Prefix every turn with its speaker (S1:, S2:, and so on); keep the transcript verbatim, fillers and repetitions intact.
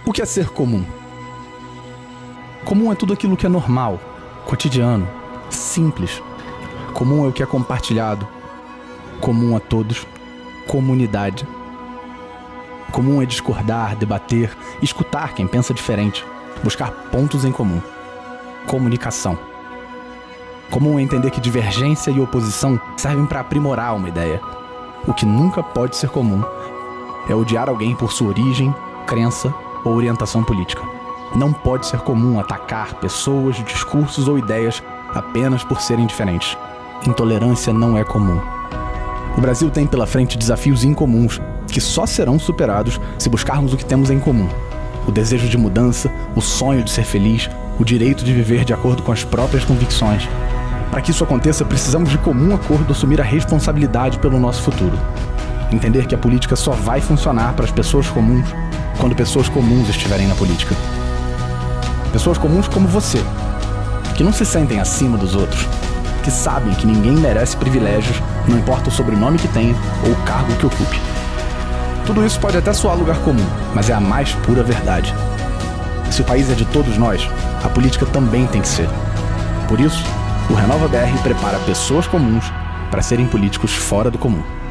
S1: O que é ser comum? Comum é tudo aquilo que é normal, cotidiano, simples. Comum é o que é compartilhado. Comum a todos. Comunidade. Comum é discordar, debater, escutar quem pensa diferente, buscar pontos em comum. Comunicação. Comum é entender que divergência e oposição servem para aprimorar uma ideia. O que nunca pode ser comum é odiar alguém por sua origem, crença ou orientação política. Não pode ser comum atacar pessoas, discursos ou ideias apenas por serem diferentes. Intolerância não é comum. O Brasil tem pela frente desafios incomuns que só serão superados se buscarmos o que temos em comum: o desejo de mudança, o sonho de ser feliz, o direito de viver de acordo com as próprias convicções. Para que isso aconteça, precisamos de comum acordo assumir a responsabilidade pelo nosso futuro. Entender que a política só vai funcionar para as pessoas comuns quando pessoas comuns estiverem na política. Pessoas comuns como você, que não se sentem acima dos outros, que sabem que ninguém merece privilégios, não importa o sobrenome que tenha ou o cargo que ocupe. Tudo isso pode até soar lugar comum, mas é a mais pura verdade. Se o país é de todos nós, a política também tem que ser. Por isso, o Renova B R prepara pessoas comuns para serem políticos fora do comum.